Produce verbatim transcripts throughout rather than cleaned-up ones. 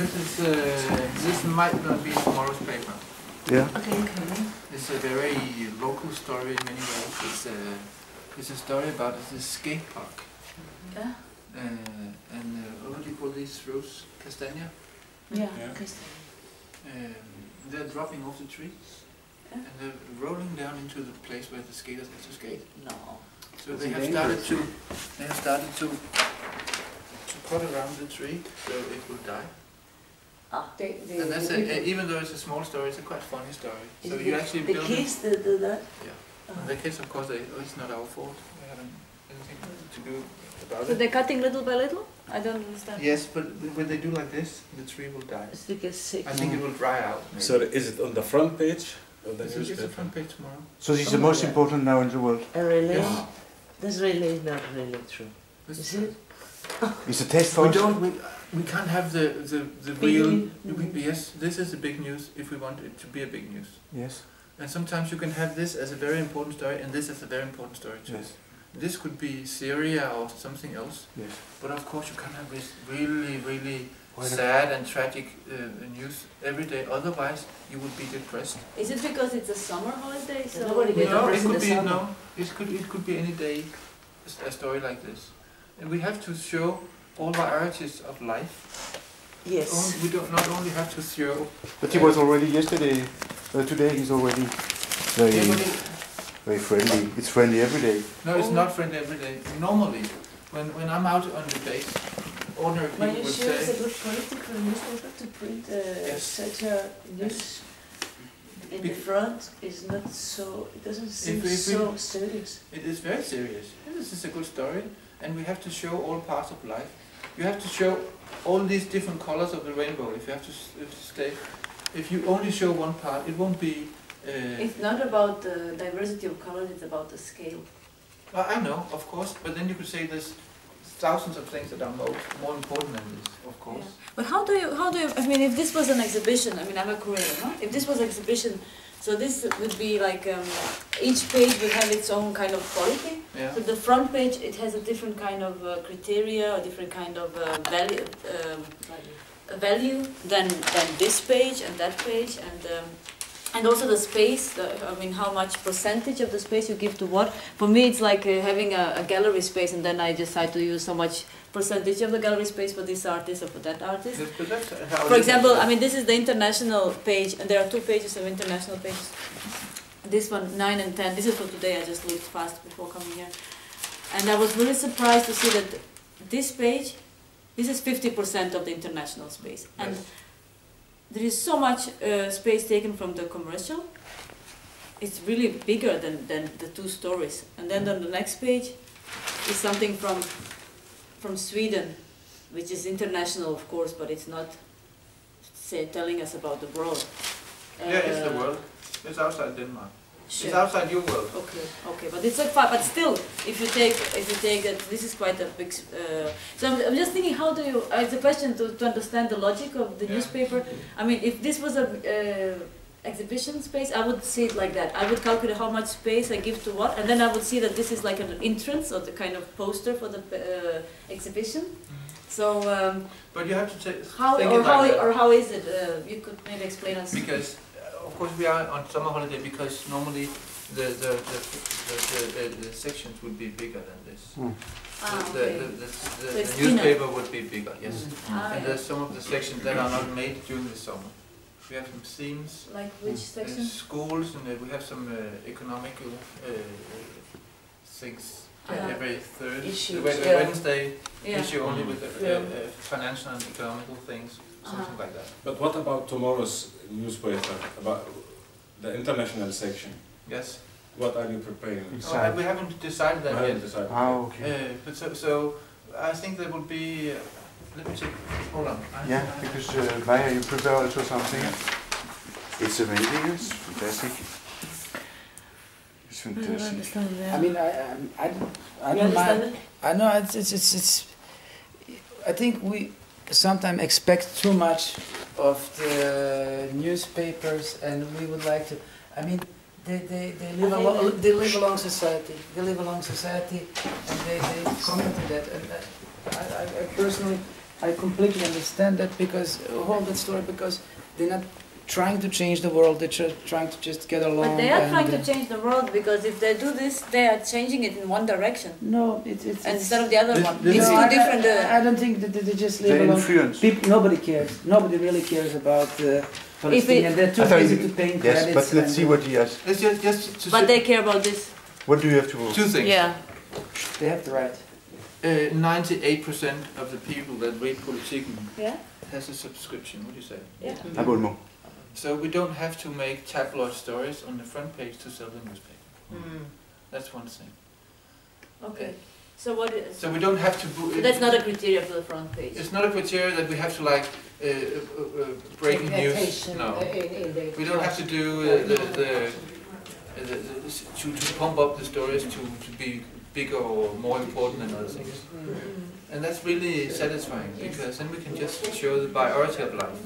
This is uh, this might not be tomorrow's paper. Yeah. Okay, okay. It's a very local story in many ways. It's a it's a story about this skate park. Yeah. Uh, and uh, what do you call these fruits? Castagna. Yeah. Yeah. Okay. Um, they're dropping off the tree, Yeah. and they're rolling down into the place where the skaters have to skate. No. So It's they have dangerous. started to they have started to to cut around the tree so it will die. Ah, they, they, And that's the a, people- uh, even though it's a small story, it's a quite funny story. is So it you the, actually the build kids that do that. Yeah. Oh. And the kids, of course, they, oh, it's not our fault. We haven't anything to do about So it. they're cutting little by little? I don't understand. Yes, but when they do like this, the tree will die. It's like a sick. I think it will dry out. Maybe. So is it on the front page of the It's, it's the newspaper? front page tomorrow. So this is the most important now in the world. Uh, really? Yes. That's really not really true. This Is it? It's a test for We us. don't. We, we can't have the the the Big real. news. we- Yes, this is the big news. If we want it to be a big news, Yes. and sometimes you can have this as a very important story, and this as a very important story too. Yes. This could be Syria or something else. Yes. But of course you can't have this really, really Why not? sad and tragic uh, news every day. Otherwise, you would be depressed. Is it because it's a summer holiday? So Nobody gets No, it depressed in could the be summer. no. It could it could be any day, s- a story like this, and we have to show all varieties of life. Yes. Only, we don't not only have to show. But he was already yesterday. Uh, today he's already very, Yeah, but it- very friendly. It's friendly every day. no, it's not friendly every day. Normally, when when I'm out on the base, ordinary Are people you would sure it's a say. good quality for a newspaper to print uh, Yes. such a news in the Bec- front? Is not so. It doesn't seem If we- if we- so serious. It is very serious. This is a good story, and we have to show all parts of life. You have to show all these different colors of the rainbow. If you have to, s- if to stay, if you only show one part, it won't be. Uh, it's not about the diversity of colors, it's about the scale. I I know, of course, but then you could say there's thousands of things that are more more important than this, of course. But how do you, how do you, I mean, if this was an exhibition, I mean, I'm a curator, no? If this was an exhibition, so this would be like, um, each page would have its own kind of quality. Yeah. So the front page, it has a different kind of uh, criteria, a different kind of uh, value, um, value than, than this page and that page, and um, and also the space. The, I mean, how much percentage of the space you give to what? For me, it's like uh, having a, a gallery space, and then I decide to use so much percentage of the gallery space for this artist or for that artist. That's- but that's how For it is. example, I mean, this is the international page, and there are two pages of international pages. This one, nine and ten. This is for today. I just looked fast before coming here, and I was really surprised to see that this page, this is fifty percent of the international space, and Yes. there is so much uh, space taken from the commercial. It's really bigger than than the two stories. And then on the next page is something from from Sweden, which is international, of course, but it's not say, telling us about the world. Yeah, it's the Uh, world. It's outside Denmark. It's Sure. outside your world. Okay, okay, but it's like far. But still, if you take if you take that, this is quite a big. Uh, so I'm, I'm just thinking, how do you? Uh, it's a question to, to understand the logic of the Yeah. newspaper. I mean, if this was a uh, exhibition space, I would see it like that. I would calculate how much space I give to what, and then I would see that this is like an entrance or the kind of poster for the uh, exhibition. So um, But you have to take. how think or it how like that. or how is it? Uh, you could maybe explain us. Because, uh, of course, we are on summer holiday because normally the the the, the, the, the, the sections would be bigger than this. Mm. Ah, The, okay. the, the, the, So it's the newspaper would be bigger, yes. Ah, And yeah. there's some of the sections that are not made during the summer. We have some themes, Like which uh, section? schools, and uh, we have some uh, economical uh, things Uh-huh. every third Issues, the Wed- yeah. Wednesday Yeah. issue only with the, uh, Yeah. uh, financial and economical things, something Uh-huh. like that. But what about tomorrow's newspaper, about the international section? Yes. What are you preparing? Oh, Decide. we haven't decided I that haven't yet. decided. Ah, okay. Uh, but so, so I think there will be. Uh, let me check. Hold on. I- Yeah, I- because uh, Maya, you prepare also something. It's amazing. It's fantastic. It's I don't fantastic. understand that. I mean, I, I, I, don't- I you don't understand mind. it? I know it's, it's, it's, it's, I think we sometimes expect too much of the newspapers, and we would like to, I mean, they, they, they live I think along, that- they live along society, they live along society, and they, they come into that, and uh, I, I, I personally I completely understand that because uh, hold that story because they're not trying to change the world. They're tr- trying to just get along. But they are and, trying to uh, change the world because if they do this, they are changing it in one direction No, it's it's. and it's instead of the other This- one. this It's is- no, two I, different. I, I Uh, don't think that they just leave They alone. influence. People, nobody cares. Nobody really cares about uh, Palestinians. They're too I thought busy you- to pay Yes, credits. but let's and, see uh, what he has. Let's just, just to but say they care about this. What do you have to? two things. Yeah. They have the right. Uh, ninety-eight percent of the people that read Politiken Yeah. has a subscription. What do you say? Yeah. Abonnement. So we don't have to make tabloid stories on the front page to sell the newspaper. Mm. That's one thing. Okay. So what is? So we don't have to. So that's not a criteria for the front page. It's not a criteria that we have to like uh, uh, uh, breaking news. No, we don't have to do uh, the, the, uh, the, the to, to pump up the stories to, to be bigger or more important than other things. Mm. And that's really satisfying because then we can just show the priority of life.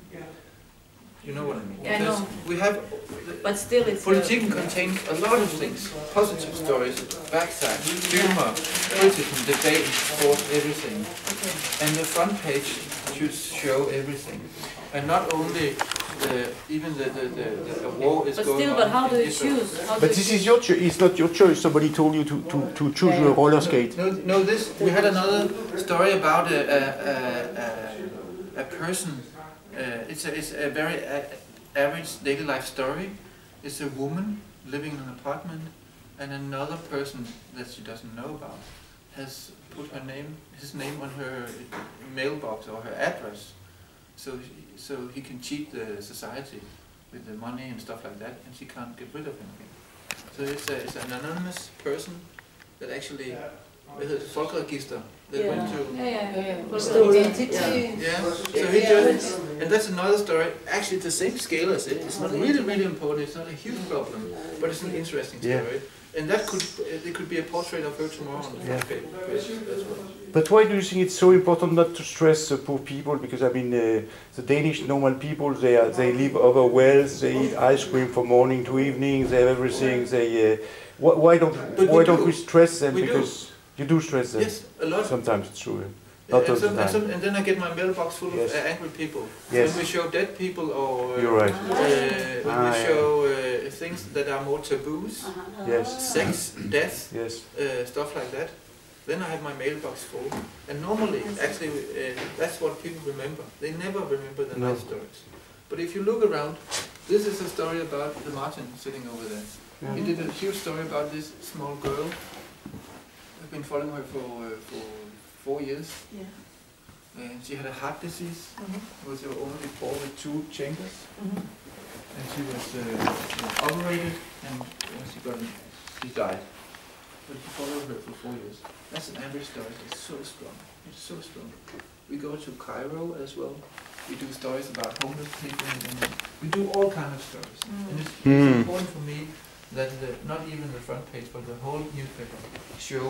You know what I mean? Yeah, I Because know. we have. But still, it's. uh, Politiken contains a lot of things, positive stories, backside, humor, criticism, debate, sport, everything. Okay. And the front page should show everything. And not only the, even the, the, the, the war is But going still, on. but how do in you Israel. choose? How do But you this choose? is your choice. It's not your choice. Somebody told you to, to, to choose your roller skate. No, no, this, we had another story about a, a, a, a, a person. Uh, it's, a, it's a very a, average daily life story. It's a woman living in an apartment and another person that she doesn't know about has put her name, his name on her mailbox or her address, so he, so he can cheat the society with the money and stuff like that, and she can't get rid of him again. So it's, a, it's an anonymous person that actually, with a Folkeregister, that Yeah. went to. Yeah, yeah, yeah. Story. Yeah, so he just, and that's another story, actually the same scale as it, it's not really, really important, it's not a huge problem, but it's an interesting Yeah. story. And that could, it could be a portrait of her tomorrow on the front page as well. But why do you think it's so important not to stress the poor people? Because I mean, uh, the Danish normal people, they are, they live over wells, they eat ice cream from morning to evening, they have everything. They uh, wh- why don't But why we don't do. we stress them? We do. Because you do stress them. Yes, a lot. Sometimes it's true. Yeah, Not all and, the some, and, time. some, and then I get my mailbox full Yes. of uh, angry people. Yes. When we show dead people or uh, You're right. uh, when Ah, we yeah. show uh, things that are more taboos, Yes. sex, death, Yes. uh, stuff like that, then I have my mailbox full. And normally, actually, uh, that's what people remember. They never remember the No. nice stories. But if you look around, this is a story about the Martin sitting over there. Yeah. He did a huge story about this small girl. I've been following her for uh, for four years. Yeah. And she had a heart disease. Mhm. It was only four with two chambers. Mhm. And she was uh, operated and uh, she got she died. But we followed her for four years. That's an average story. It's so strong. It's so strong. We go to Cairo as well. We do stories about homeless people and we do all kinds of stories. Mm. And it's, it's Hmm. important for me that the, not even the front page but the whole newspaper show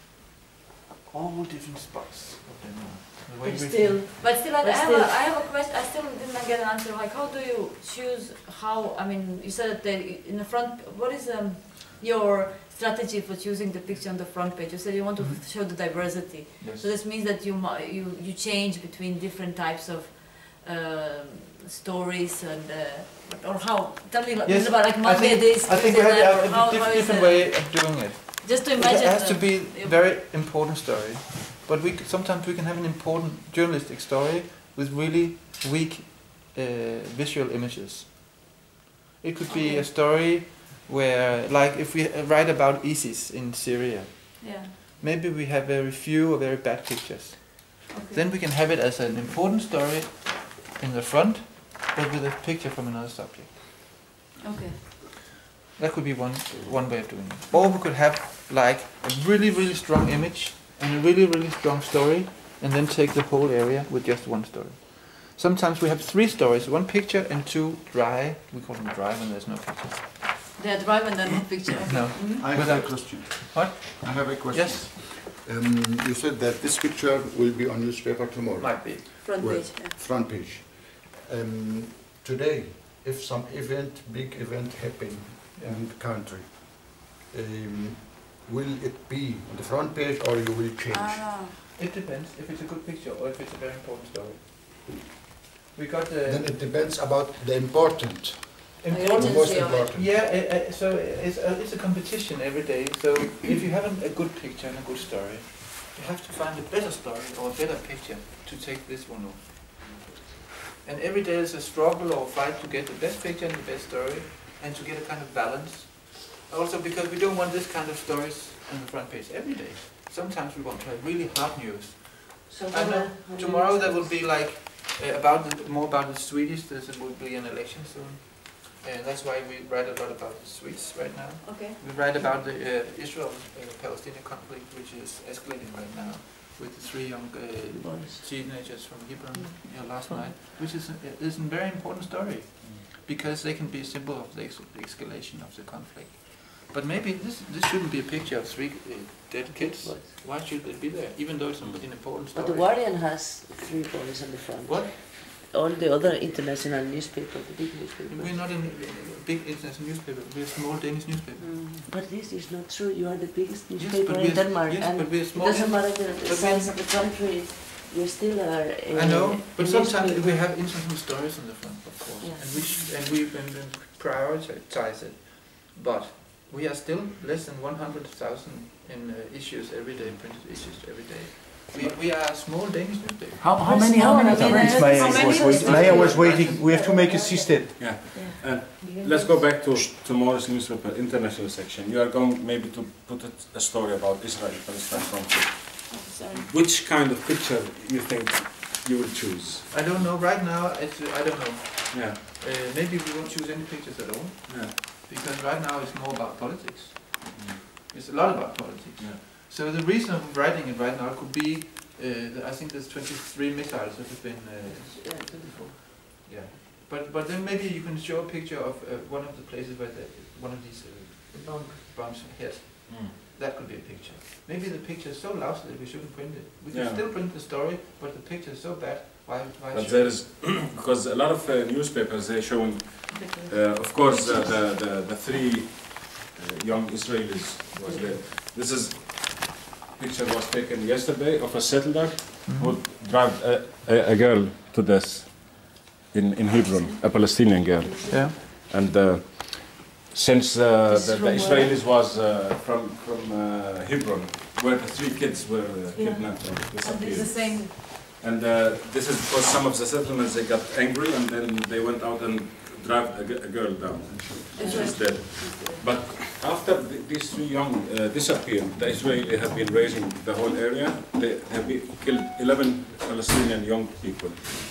all different spots of Denmark. The way But we- still, But still, I, But I have still- a, I have a question. I still didn't get an answer. Like, how do you choose how? I mean, you said that they, in the front. What is um, your strategy for choosing the picture on the front page? You said you want to Mhm. show the diversity. Yes. So this means that you mu- you you change between different types of um stories and uh, or how? Tell me like, Yes, about like I Monday think, this. I think we Tuesday have that, a, or how, a diff- how is different it? way of doing it. Just to It imagine. has to the- be you- very important story, but we c- sometimes we can have an important journalistic story with really weak uh, visual images. It could be Okay. a story where, like, if we uh, write about ISIS in Syria, Yeah. maybe we have very few or very bad pictures. Okay. Then we can have it as an important story in the front, but with a picture from another subject. Okay. That could be one one way of doing it. Or we could have like a really really strong image and a really really strong story, and then take the whole area with just one story. Sometimes we have three stories: one picture and two dry. We call them dry when there's no picture. They are driving and then no picture. Okay. No. Mhm. I have Without- a question. What? I have a question. Yes, Um, you said that this picture will be on newspaper tomorrow, might be. Front Well, page. Yeah. front page. Um, today, if some event, big event happen Yeah. in the country, um, will it be on the front page or you will change? Ah, It depends if it's a good picture or if it's a very important story. We got the Then it depends about the important, Oh, important. urgency most of it. important. Yeah, uh, uh, so it's a, it's a competition every day. So if you have a, a good picture and a good story, you have to find a better story or a better picture to take this one off. And every day is a struggle or fight to get the best picture and the best story, and to get a kind of balance. Also because we don't want this kind of stories on the front page every day. Sometimes we want to have really hard news. So I how know are- how do you tomorrow there expect- will be like uh, about the, more about the Swedish. There will be an election soon, and that's why we write a lot about the Swedes right now. okay. We write about the uh, Israel-Palestinian conflict, which is escalating right now, with the three young uh, Boys. teenagers from Hebron Mm. you know, last night, which is a, is a very important story, because they can be a symbol of the ex escalation of the conflict. But maybe this this shouldn't be a picture of three uh, dead kids. Boys. Why should they be there, even though it's an important But story? the Guardian has three boys on the front. What? All the other international newspapers, the big newspapers. We're not in a big international newspaper. We're a small Danish newspaper. Mm, But this is not true. You are the biggest Yes, newspaper but in we're, Denmark, yes, and but we're it small. doesn't matter the, the But size we- of the country. You still are. Uh, I know, but a sometimes newspaper. we have international stories on the front, of course, Yeah. and we sh- and we and, and prioritize it. But we are still less than one hundred thousand in uh, issues every day, printed issues every day. We, we are a small Danish newspaper. How, how many, how many? It's how many- It's Maya How many was was waiting. it? Maya was waiting. We have to make a system. Yeah. Yeah. And let's go back to tomorrow's newspaper, international section. You are going maybe to put it, a story about Israel-Palestine conflict. Oh, sorry. Which kind of picture you think you would choose? I don't know. Right now, it's, I don't know. Yeah. Uh, maybe we won't choose any pictures at all, Yeah. because right now it's more about politics. It's a lot about politics. Yeah. So the reason of writing it right now could be, uh, that I think there's twenty-three missiles that have been. Uh, Yeah, twenty-four. yeah. But but then maybe you can show a picture of uh, one of the places where the, one of these uh, The bomb. bombs hit. Mm. That could be a picture. Maybe the picture is so lousy that we shouldn't print it. We can Yeah. still print the story, but the picture is so bad. Why? Why But should there is, because a lot of uh, newspapers, they're showing, uh, of course, uh, the, the, the three uh, young Israelis was there. This is, picture was taken yesterday of a settler who dragged a, a, a girl to death in, in Hebron, a Palestinian girl. Yeah. And uh, since uh, This is the, from the where? Israelis was uh, from, from uh, Hebron, where the three kids were uh, Yeah. kidnapped or And it's disappeared. the same. And uh, this is because some of the settlements, they got angry and then they went out and dragged a, g- a girl down. And she's dead. But after th these three young uh, disappeared, the Israelis have been raising the whole area. They have been, killed eleven Palestinian young people.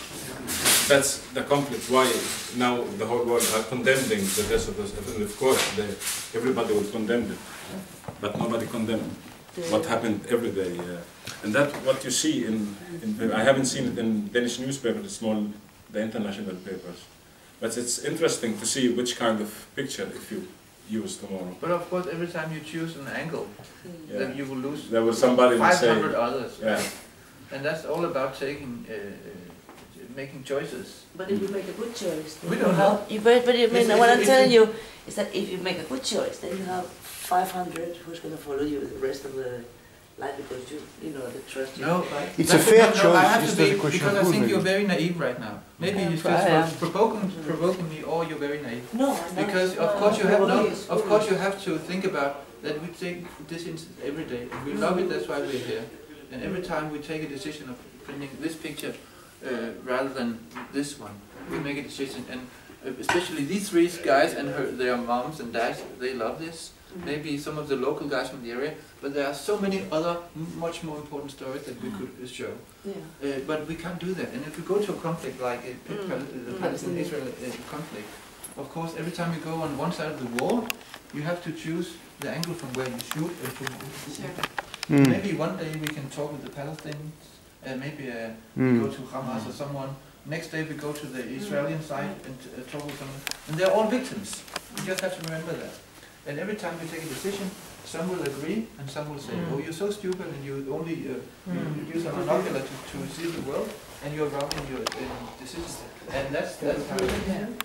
That's the conflict. Why now the whole world are condemning the death of those. And of course, they, everybody will condemn it, but nobody condemned what happened every day. Uh, and that what you see in, in, I haven't seen it in Danish newspaper, the small, the international papers. But it's interesting to see which kind of picture if you use tomorrow. But of course, every time you choose an angle, Yeah. then you will lose There was somebody who five say, hundred others. yeah, And that's all about taking, uh, uh, making choices. But if you make a good choice, then We you don't have, know. You, but, but you mean, It's- what it's- I'm it's telling a- you is that if you make a good choice, then you have five hundred who's going to follow you the rest of the life because you, you know, the trust you No, right? It's That a could fair not- no, choice. I have It's to not be, a question because of I good, think you're maybe. very naive right now. Maybe Yeah, you're I just am. provoking, provoking me, or you're very naive. No, I'm not. Because No, of I'm course not you have no, provoking you. of course you have to think about that we take decisions every day, and we love it. That's why we're here. And every time we take a decision of printing this picture uh, rather than this one, we make a decision. And uh, especially these three guys and her, their moms and dads, they love this. Maybe some of the local guys from the area, but there are so many other m- much more important stories that we could uh, show. Yeah. Uh, but we can't do that. And if we go to a conflict like uh, Mm. Pal- the Mm. Palestinian-Israel uh, conflict, of course, every time you go on one side of the wall, you have to choose the angle from where you shoot. And from Sure. Mm. Maybe one day we can talk with the Palestinians, uh, maybe uh, we Mm. go to Hamas or someone. Next day we go to the Israeli side and uh, talk with someone. And they're all victims. You just have to remember that. And every time we take a decision, some will agree and some will say, Mm. oh, you're so stupid and you only uh, you use a monocular to, to see the world and you're wrong in your in decisions. And that's, that's how it is.